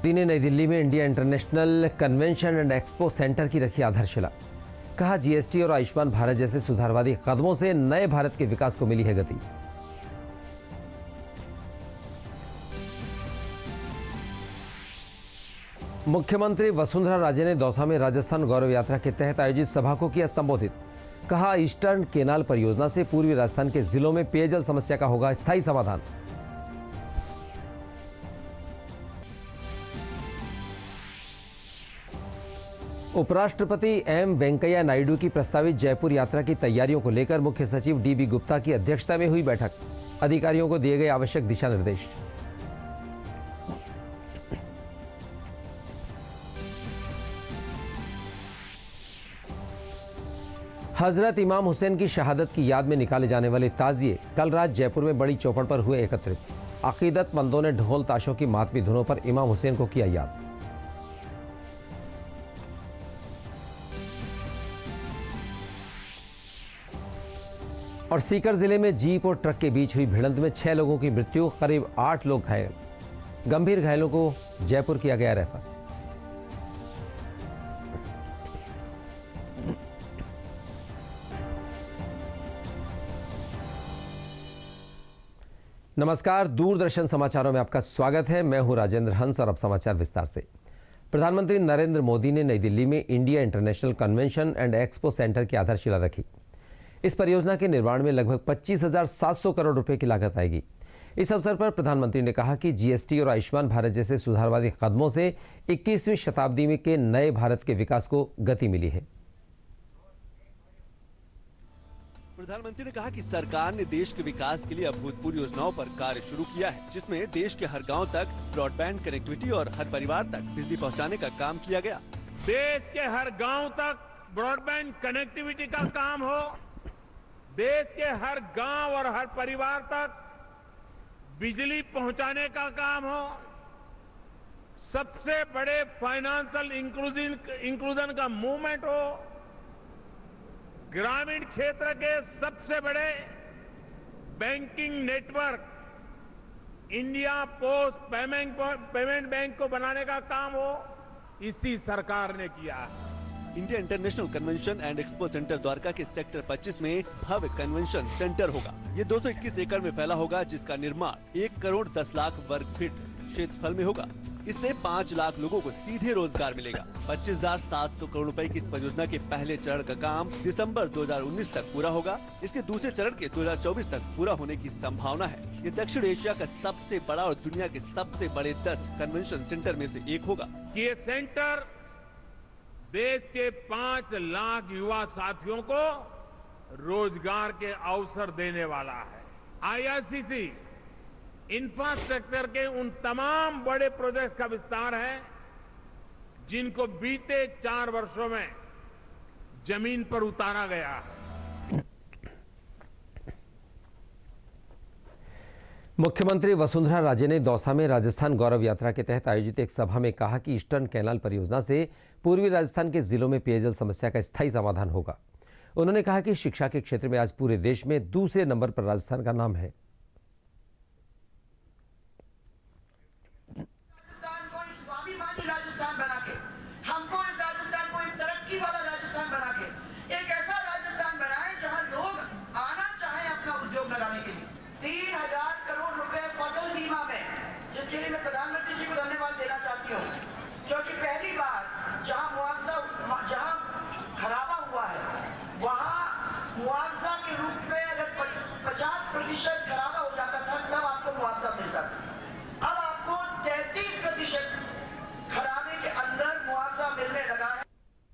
मोदी ने नई दिल्ली में India international convention and expo centre की रखी आधारशिला। कहा, जीएसटी और आयुष्मान भारत जैसे सुधारवादी कदमों से नए भारत के विकास को मिली है गति। मुख्यमंत्री वसुंधरा राजे ने दौसा में राजस्थान गौरव यात्रा के तहत आयोजित सभा को किया संबोधित। कहा, ईस्टर्न केनाल परियोजना से पूर्वी राजस्थान के जिलों में पेयजल समस्या का होगा स्थायी समाधान। उपराष्ट्रपति एम वेंकैया नायडू की प्रस्तावित जयपुर यात्रा की तैयारियों को लेकर मुख्य सचिव डीबी गुप्ता की अध्यक्षता में हुई बैठक। अधिकारियों को दिए गए आवश्यक दिशा निर्देश। हजरत इमाम हुसैन की शहादत की याद में निकाले जाने वाले ताजिए कल रात जयपुर में बड़ी चौपड़ पर हुए एकत्रित। अकीदतमंदों ने ढोल ताशों की मातमी धुनों पर इमाम हुसैन को किया याद। और सीकर जिले में जीप और ट्रक के बीच हुई भिड़ंत में 6 लोगों की मृत्यु, करीब 8 लोग घायल। गंभीर घायलों को जयपुर किया गया रेफर। नमस्कार, दूरदर्शन समाचारों में आपका स्वागत है। मैं हूं राजेंद्र हंस और अब समाचार विस्तार से। प्रधानमंत्री नरेंद्र मोदी ने नई दिल्ली में India international convention and expo centre की आधारशिला रखी। इस परियोजना के निर्माण में लगभग 25,700 करोड़ रुपए की लागत आएगी। इस अवसर पर प्रधानमंत्री ने कहा कि जीएसटी और आयुष्मान भारत जैसे सुधारवादी कदमों से 21वीं शताब्दी में के नए भारत के विकास को गति मिली है। प्रधानमंत्री ने कहा कि सरकार ने देश के विकास के लिए अभूतपूर्व योजनाओं पर कार्य शुरू किया है, जिसमें देश के हर गांव तक ब्रॉडबैंड कनेक्टिविटी और हर परिवार तक बिजली पहुंचाने का काम किया गया। देश के हर गांव तक ब्रॉडबैंड कनेक्टिविटी का काम हो, देश के हर गांव और हर परिवार तक बिजली पहुंचाने का काम हो, सबसे बड़े फाइनेंशियल इंक्लूजन का मूवमेंट हो, ग्रामीण क्षेत्र के सबसे बड़े banking network India post payment bank को बनाने का काम हो, इसी सरकार ने किया है। India international convention and expo centre Dwarka के सेक्टर 25 में भव्य कन्वेंशन सेंटर होगा। ये 221 एकड़ में फैला होगा, जिसका निर्माण 1 करोड़ 10 लाख वर्ग फीट क्षेत्रफल में होगा। इससे 5 लाख लोगों को सीधे रोजगार मिलेगा। 25,700 करोड़ रुपए की इस परियोजना के पहले चरण का काम दिसंबर 2019 तक पूरा होगा। इसके दूसरे चरण के 2024 तक पूरा होने की संभावना है। ये दक्षिण एशिया का सबसे बड़ा और दुनिया के सबसे बड़े 10 कन्वेंशन सेंटर में से एक होगा। ये सेंटर देश के 5 लाख युवा साथियों को रोजगार के अवसर देने वाला है। आईआरसीसी इंफ्रास्ट्रक्चर के उन तमाम बड़े प्रोजेक्ट्स का विस्तार है जिनको बीते 4 वर्षों में जमीन पर उतारा गया है। मुख्यमंत्री वसुंधरा राजे ने दौसा में राजस्थान गौरव यात्रा के तहत आयोजित एक सभा में कहा कि ईस्टर्न कैनाल परियोजना से पूर्वी राजस्थान के जिलों में पेयजल समस्या का स्थायी समाधान होगा। उन्होंने कहा कि शिक्षा के क्षेत्र में आज पूरे देश में दूसरे नंबर पर राजस्थान का नाम है। क्योंकि पहली बार जहां खराबा हुआ है वहां मुआवजा के रूप में अगर 50% खराबा हो जाता था तब आपको मुआवजा मिलता था। अब आपको 33% खराबे के अंदर मुआवजा मिलने लगा है।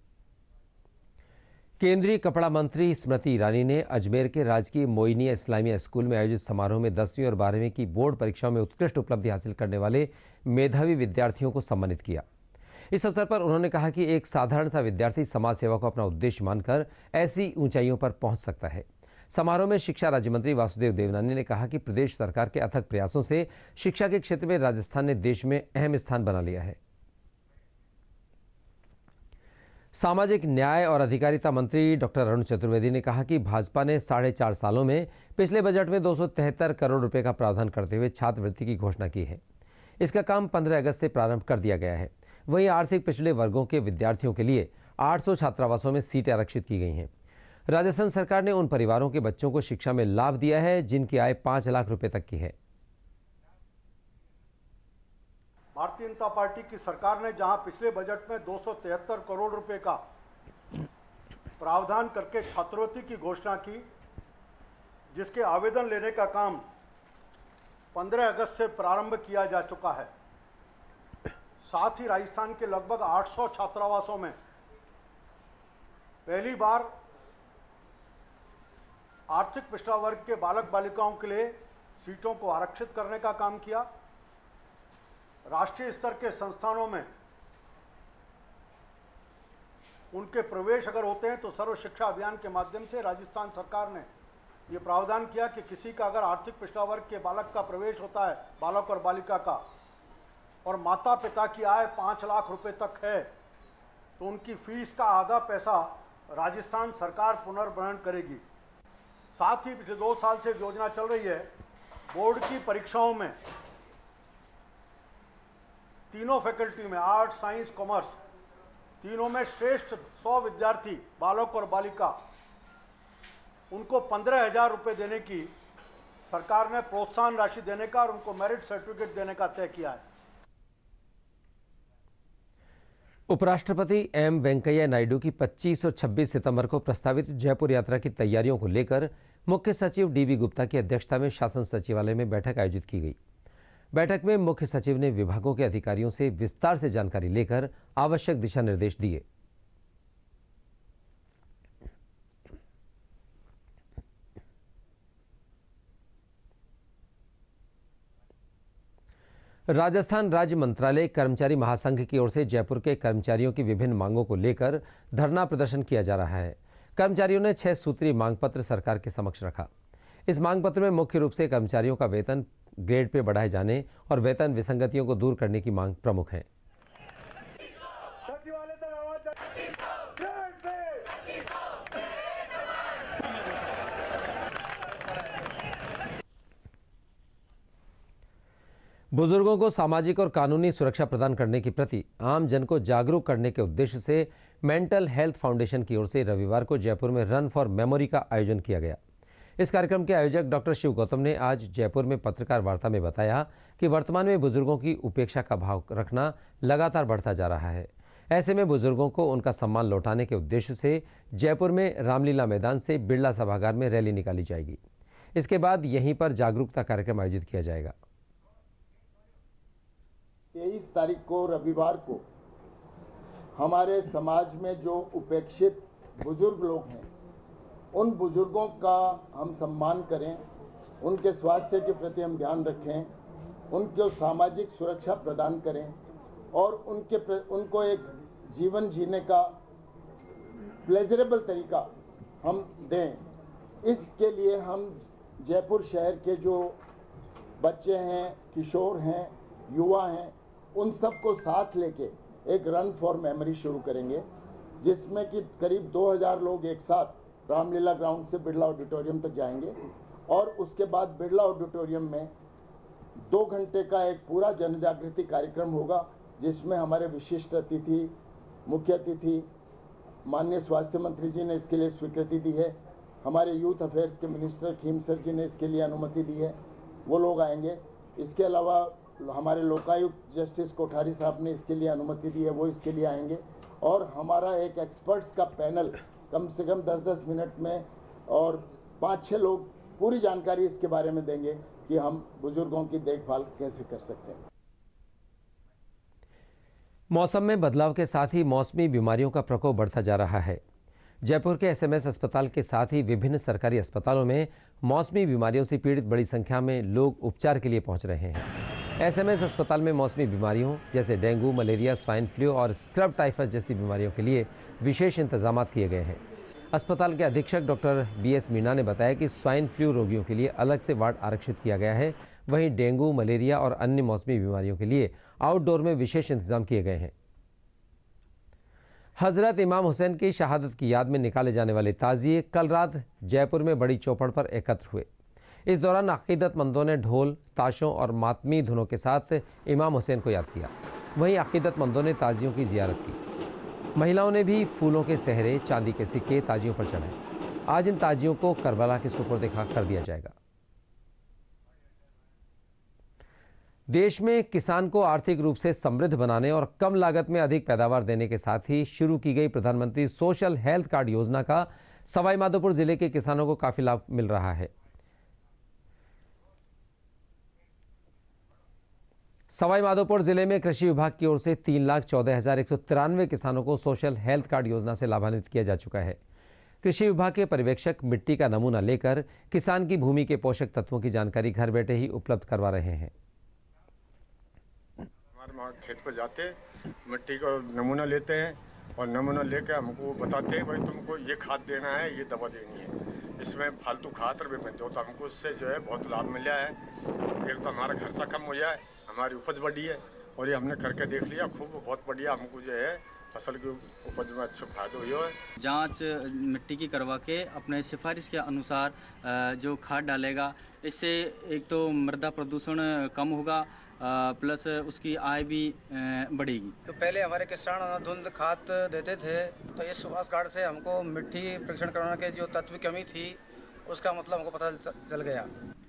केंद्रीय कपड़ा मंत्री स्मृति ईरानी ने अजमेर के राजकीय मोइनिया इस्लामिया स्कूल में आयोजित समारोह में 10वीं और 12वीं की बोर्ड परीक्षाओं में उत्कृष्ट उपलब्धि हासिल करने वाले मेधावी विद्यार्थियों को सम्मानित किया। इस अवसर पर उन्होंने कहा कि एक साधारण सा विद्यार्थी समाज सेवा को अपना उद्देश्य मानकर ऐसी ऊंचाइयों पर पहुंच सकता है। समारोह में शिक्षा राज्य मंत्री वासुदेव देवनानी ने कहा कि प्रदेश सरकार के अथक प्रयासों से शिक्षा के क्षेत्र में राजस्थान ने देश में अहम स्थान बना लिया है। सामाजिक न्याय और अधिकारिता मंत्री डॉक्टर अरुण चतुर्वेदी ने कहा कि भाजपा ने 4.5 सालों में पिछले बजट में 273 करोड़ रुपए का प्रावधान करते हुए छात्रवृत्ति की घोषणा की है। इसका काम 15 अगस्त से प्रारंभ कर दिया गया है। वहीं आर्थिक पिछड़े वर्गों के विद्यार्थियों के लिए 800 छात्रावासों में सीटें आरक्षित की गई हैं। राजस्थान सरकार ने उन परिवारों के बच्चों को शिक्षा में लाभ दिया है जिनकी आय 5 लाख रुपए तक की है। भारतीय जनता पार्टी की सरकार ने जहां पिछले बजट में 273 करोड़ रुपए का प्रावधान करके छात्रवृत्ति की घोषणा की, जिसके आवेदन लेने का काम 15 अगस्त से प्रारंभ किया जा चुका है। साथ ही राजस्थान के लगभग 800 छात्रावासों में पहली बार आर्थिक पिछड़ा वर्ग के बालक बालिकाओं के लिए सीटों को आरक्षित करने का काम किया। राष्ट्रीय स्तर के संस्थानों में उनके प्रवेश अगर होते हैं तो सर्व शिक्षा अभियान के माध्यम से राजस्थान सरकार ने ये प्रावधान किया कि किसी का अगर आर्थिक पिछड़ा वर्ग के बालक का प्रवेश होता है, बालक और बालिका का, और माता पिता की आय 5 लाख रुपए तक है, तो उनकी फीस का आधा पैसा राजस्थान सरकार पुनर्वहन करेगी। साथ ही पिछले 2 साल से योजना चल रही है, बोर्ड की परीक्षाओं में तीनों फैकल्टी में आर्ट, साइंस, कॉमर्स तीनों में श्रेष्ठ 100 विद्यार्थी बालक और बालिका, उनको 15,000 रुपये देने की सरकार ने प्रोत्साहन राशि देने का और उनको मेरिट सर्टिफिकेट देने का तय किया है। उपराष्ट्रपति एम वेंकैया नायडू की 25 और 26 सितंबर को प्रस्तावित जयपुर यात्रा की तैयारियों को लेकर मुख्य सचिव डीबी गुप्ता की अध्यक्षता में शासन सचिवालय में बैठक आयोजित की गई। बैठक में मुख्य सचिव ने विभागों के अधिकारियों से विस्तार से जानकारी लेकर आवश्यक दिशा निर्देश दिए। राजस्थान राज्य मंत्रालय कर्मचारी महासंघ की ओर से जयपुर के कर्मचारियों की विभिन्न मांगों को लेकर धरना प्रदर्शन किया जा रहा है। कर्मचारियों ने 6 सूत्रीय मांग पत्र सरकार के समक्ष रखा। इस मांग पत्र में मुख्य रूप से कर्मचारियों का वेतन ग्रेड पे बढ़ाए जाने और वेतन विसंगतियों को दूर करने की मांग प्रमुख है। बुजुर्गों को सामाजिक और कानूनी सुरक्षा प्रदान करने के प्रति आम जन को जागरूक करने के उद्देश्य से मेंटल हेल्थ फाउंडेशन की ओर से रविवार को जयपुर में रन फॉर मेमोरी का आयोजन किया गया। इस कार्यक्रम के आयोजक डॉक्टर शिव गौतम ने आज जयपुर में पत्रकार वार्ता में बताया कि वर्तमान में बुजुर्गों की उपेक्षा का भाव रखना लगातार बढ़ता जा रहा है। ऐसे में बुजुर्गों को उनका सम्मान लौटाने के उद्देश्य से जयपुर में रामलीला मैदान से बिरला सभागार में रैली निकाली जाएगी। इसके बाद यहीं पर जागरूकता कार्यक्रम आयोजित किया जाएगा। 23 तारीख को रविवार को हमारे समाज में जो उपेक्षित बुजुर्ग लोग हैं, उन बुजुर्गों का हम सम्मान करें, उनके स्वास्थ्य के प्रति हम ध्यान रखें, उनको सामाजिक सुरक्षा प्रदान करें और उनको एक जीवन जीने का प्लेजरेबल तरीका हम दें। इसके लिए हम जयपुर शहर के जो बच्चे हैं, किशोर हैं, युवा हैं, उन सबको साथ लेके एक रन फॉर मेमोरी शुरू करेंगे, जिसमें कि करीब 2000 लोग एक साथ रामलीला ग्राउंड से बिरला ऑडिटोरियम तक जाएंगे और उसके बाद बिरला ऑडिटोरियम में 2 घंटे का एक पूरा जन जागृति कार्यक्रम होगा, जिसमें हमारे विशिष्ट अतिथि, मुख्य अतिथि माननीय स्वास्थ्य मंत्री जी ने इसके लिए स्वीकृति दी है, हमारे यूथ अफेयर्स के मिनिस्टर खीमसर जी ने इसके लिए अनुमति दी है, वो लोग आएंगे। इसके अलावा हमारे लोकायुक्त जस्टिस कोठारी साहब ने इसके लिए अनुमति दी है, वो इसके लिए आएंगे और हमारा एक एक्सपर्ट्स का पैनल कम से कम 10-10 मिनट में और 5-6 लोग पूरी जानकारी इसके बारे में देंगे कि हम बुजुर्गों की देखभाल कैसे कर सकते हैं। मौसम में बदलाव के साथ ही मौसमी बीमारियों का प्रकोप बढ़ता जा रहा है। जयपुर के एसएमएस अस्पताल के साथ ही विभिन्न सरकारी अस्पतालों में मौसमी बीमारियों से पीड़ित बड़ी संख्या में लोग उपचार के लिए पहुंच रहे हैं। एसएमएस अस्पताल में मौसमी बीमारियों जैसे डेंगू, मलेरिया, स्वाइन फ्लू और स्क्रब टाइफस जैसी बीमारियों के लिए विशेष इंतजाम किए गए हैं। अस्पताल के अधीक्षक डॉक्टर बीएस मीणा ने बताया कि स्वाइन फ्लू रोगियों के लिए अलग से वार्ड आरक्षित किया गया है। वहीं डेंगू, मलेरिया और अन्य मौसमी बीमारियों के लिए आउटडोर में विशेष इंतजाम किए गए हैं। हजरत इमाम हुसैन की शहादत की याद में निकाले जाने वाले ताजिए कल रात जयपुर में बड़ी चौपड़ पर एकत्र हुए। इस दौरान अकीदतमंदों ने ढोल, ताशों और मातमी धुनों के साथ इमाम हुसैन को याद किया। वहीं अकीदतमंदों ने ताजियों की जियारत की। महिलाओं ने भी फूलों के सेहरे, चांदी के सिक्के ताजियों पर चढ़ाए। आज इन ताजियों को करबला के सुपुर्द कर दिया जाएगा। देश में किसान को आर्थिक रूप से समृद्ध बनाने और कम लागत में अधिक पैदावार देने के साथ ही शुरू की गई प्रधानमंत्री सोशल हेल्थ कार्ड योजना का सवाई माधोपुर जिले के किसानों को काफी लाभ मिल रहा है। सवाई माधोपुर जिले में कृषि विभाग की ओर से 3,14,193 किसानों को सोशल हेल्थ कार्ड योजना से लाभान्वित किया जा चुका है। कृषि विभाग के पर्यवेक्षक मिट्टी का नमूना लेकर किसान की भूमि के पोषक तत्वों की जानकारी घर बैठे ही उपलब्ध करवा रहे हैं। खेत पर जाते मिट्टी का नमूना लेते हैं और नमूना लेकर हमको बताते हैं भाई तुमको ये खाद देना है, ये दवा देनी है, इसमें फालतू खाद भी मत दो। तो हमको उससे जो है बहुत लाभ मिला है। एक तो हमारा खर्चा कम हो जाए, हमारी उपज बढ़ी है और ये हमने करके देख लिया, खूब बहुत बढ़िया हमको जो है फसल की उपज में अच्छा फायदा हुआ है। जांच मिट्टी की करवा के अपने सिफारिश के अनुसार जो खाद डालेगा, इससे एक तो मृदा प्रदूषण कम होगा प्लस उसकी आय भी बढ़ेगी। तो पहले हमारे किसान धुंध खाद देते थे, तो इस सुभाष कार्ड से हमको मिट्टी परीक्षण कराने के जो तत्व की कमी थी उसका मतलब हमको पता चल गया।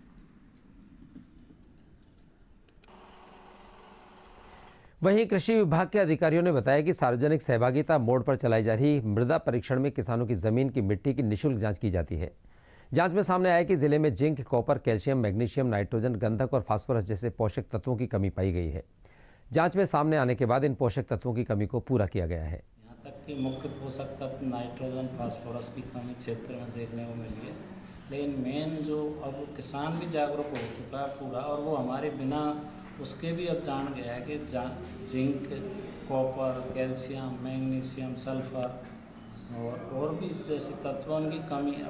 वहीं कृषि विभाग के अधिकारियों ने बताया कि सार्वजनिक सहभागिता मोड पर चलाई जा रही मृदा परीक्षण में किसानों की जमीन की मिट्टी की निःशुल्क जांच की जाती है। जांच में सामने आया कि जिले में zinc, copper, calcium, magnesium, nitrogen, गंधक और फास्फोरस जैसे पोषक तत्वों की कमी पाई गई है। जांच में सामने आने के बाद इन पोषक तत्वों की कमी को पूरा किया गया है। यहाँ तक कि मुख्य पोषक तत्व नाइट्रोजन, फास्फोरस की कमी क्षेत्र में देखने को मिली है, लेकिन मेन जो अब किसान भी जागरूक हो चुका है पूरा, और वो हमारे बिना उसके भी अब जान गया है कि zinc, copper, calcium, magnesium, sulphur और भी जैसे तत्वों की कमी।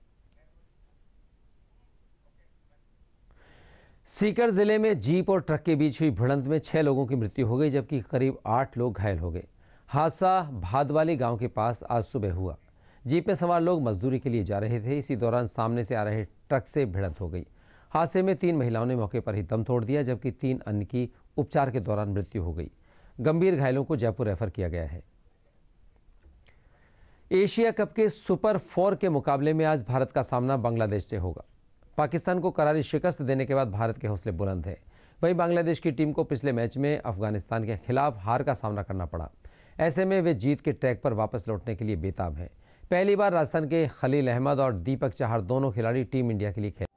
सीकर जिले में जीप और ट्रक के बीच हुई भिड़ंत में 6 लोगों की मृत्यु हो गई, जबकि करीब 8 लोग घायल हो गए। हादसा भादवाली गांव के पास आज सुबह हुआ। जीप में सवार लोग मजदूरी के लिए जा रहे थे। इसी दौरान सामने से आ रहे ट्रक से भिड़ंत हो गई। हादसे में 3 महिलाओं ने मौके पर ही दम तोड़ दिया, जबकि 3 अन्य की उपचार के दौरान मृत्यु हो गई। गंभीर घायलों को जयपुर रेफर किया गया है। एशिया कप के सुपर 4 के मुकाबले में आज भारत का सामना बांग्लादेश से होगा। पाकिस्तान को करारी शिकस्त देने के बाद भारत के हौसले बुलंद हैं। वहीं बांग्लादेश की टीम को पिछले मैच में अफगानिस्तान के खिलाफ हार का सामना करना पड़ा। ऐसे में वे जीत के ट्रैक पर वापस लौटने के लिए बेताब हैं। पहली बार राजस्थान के खलील अहमद और दीपक चाहर दोनों खिलाड़ी टीम इंडिया के लिए खेले।